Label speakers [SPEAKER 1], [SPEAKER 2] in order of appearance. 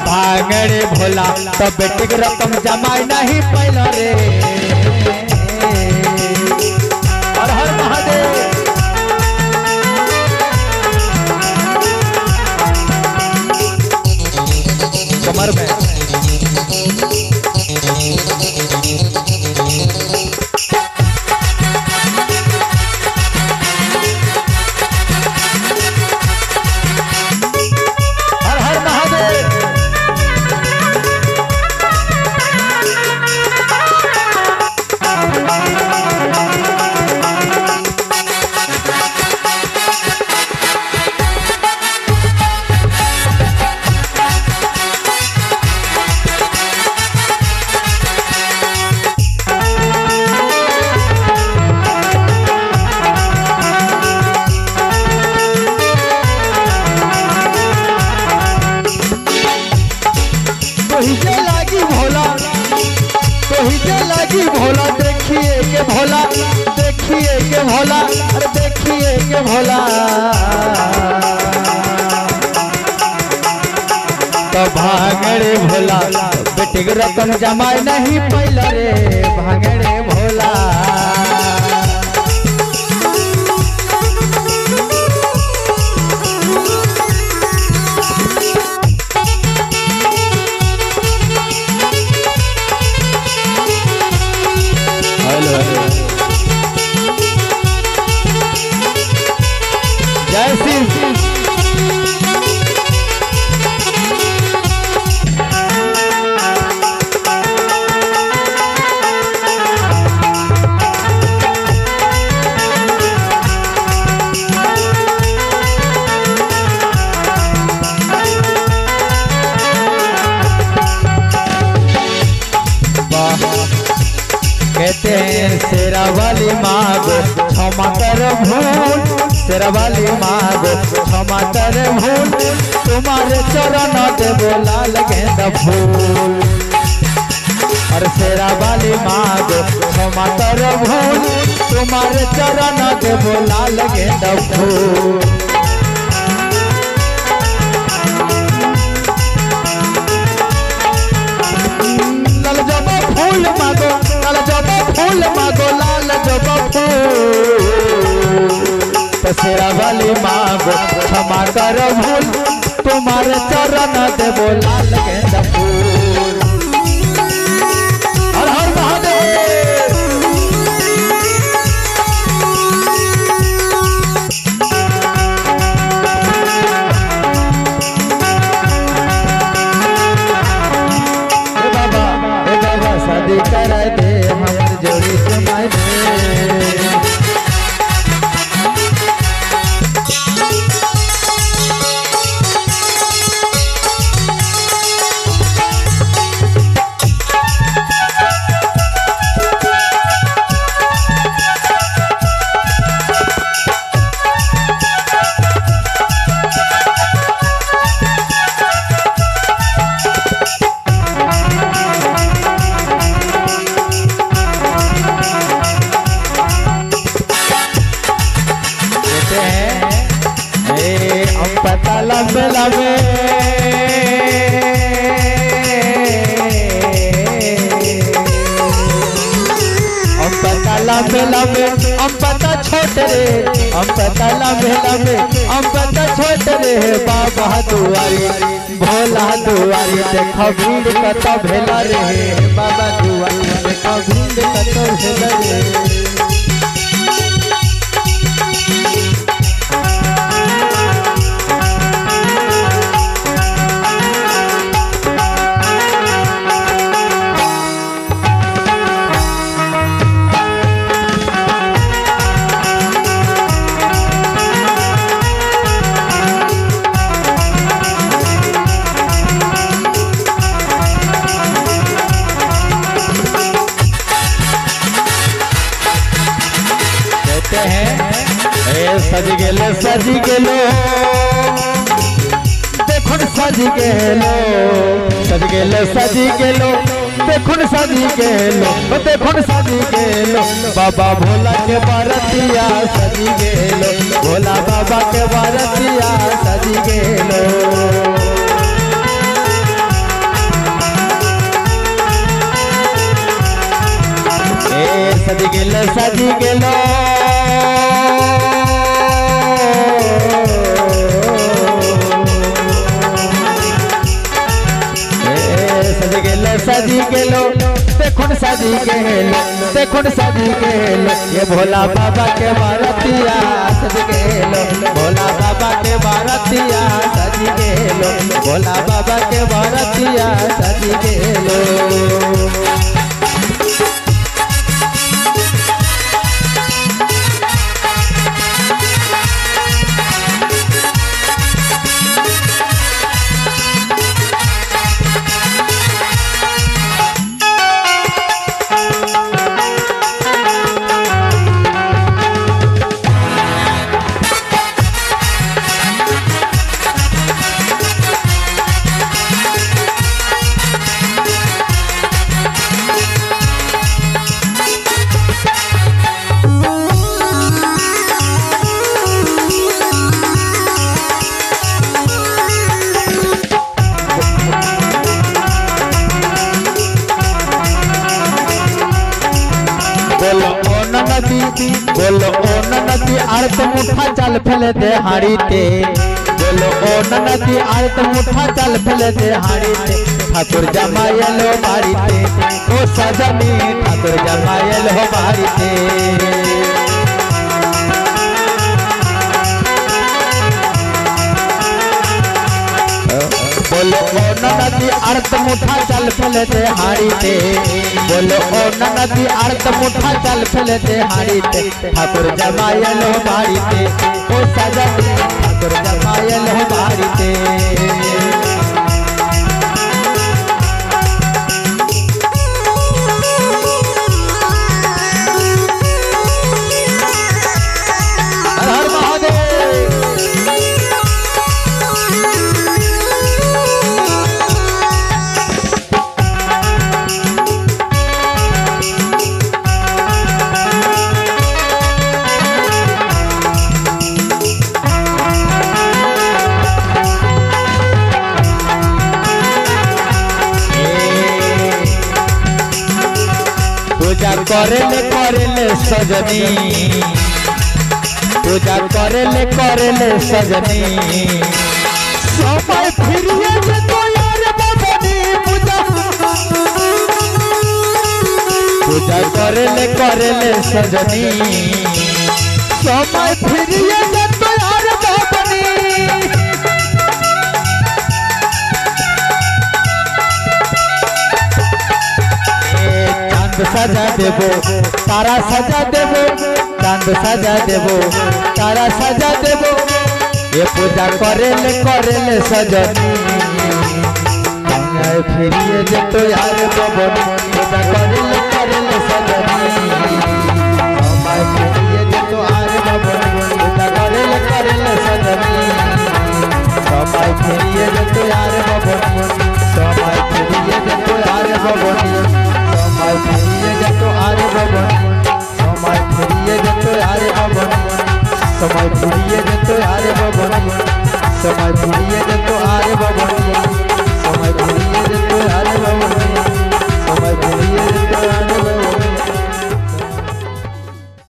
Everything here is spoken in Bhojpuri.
[SPEAKER 1] भांगड़े भोला तो बेटी के रकम जमाई नहीं पैला रे। हर हर महादेव। कमर में भोला देखिए के भोला, देखिए के भोला, अरे देखिए के भोला। तो भांगड़े भोला बेटी के रकम जमाई नहीं पैला रे। भांगड़े भोला जय श्री कहते हैं शेरा वाली मांगो क्षमा कर भूल, शेरा वाली मांगो क्षमा कर भूल, तुम्हारे चरण देवो लाल गेंदा फूल। और शेरा वाली मांगो क्षमा कर भूल, तुम्हारे चरण देवो लाल गेंदा फूल। लाल जबा फूल मांगो, लाल जबा फूल मांगो, लाल जबा फूल। तो शेरा वाली मांगो क्षमा कर भूल, तुम्हारे चरण देवो लाल गेंदा फूल। हर हर महादेव। हे बाबा शादी करा दे हमर जोड़ी से माय दे। लंबे लंबे हम पता लंबे लंबे हम पता छोटे रे, हम पता लंबे लंबे हम पता छोटे रे। बाबा दुआरी भोला दुआरी देखो भीड़ कत भेला रे। बाबा दुआरी देखो भीड़ कत भेला रे। सज गेलो सज गेलो देखो सज गेलो, सज गेलो सज गेलो देखो सज गेलो, देखो सज गेलो। बाबा भोला के बरतिया सज गेलो, भोला बाबा के बरतिया सज गेलो। गेलो सजी गेलो सजी गेलो देखुन सजी गेलो देखुन सजी गेलो ये भोला बाबा के बारतिया सज गेलो भोला बाबा के बारतिया सजी गेलो भोला बाबा के बारतिया सजी गेलो बोलो ओ नदी आरत मुठा चल फैले दे हाड़ी ते बोलो ओ नदी आरत मुठा चल फैले दे हाड़ी ते ठाकुर जमायल हो बाड़ी ते ओ सजनी ठाकुर जमायल हो बाड़ी ते बोलो ओ नदी आरत मुठा चल फैले दे हाड़ी ते बोलो ओ नदी आरत मुठा चल फैले दे हाड़ी ते ठाकुर जमायल हो बाड़ी ते ओ सजनी ठाकुर जमायल हो बाड़ी ते पूजा करेले सजनी पूजा करेले सजनी समय फिरिए जे तो यार बबनी पूजा करेले सजनी समय फिरिए जे तो यार बबनी सजा देवो तारा सजा देवो चांद सजा देवो तारा सजा देवो ये पूजा करेले सजनी फिरिए जे तो यार बबनी पूजा करेले सजनी समय फिरिए जे तो यार बबनी पूजा करेले सजनी समय फिरिए जे तो यार बबनी समय फिरिए जे तो यार बबनी समय फिरिए जे तो यार बबनी समय फिरिए जे तो यार बबनी समय फिरिए जे तो यार बबनी समय फिरिए जे तो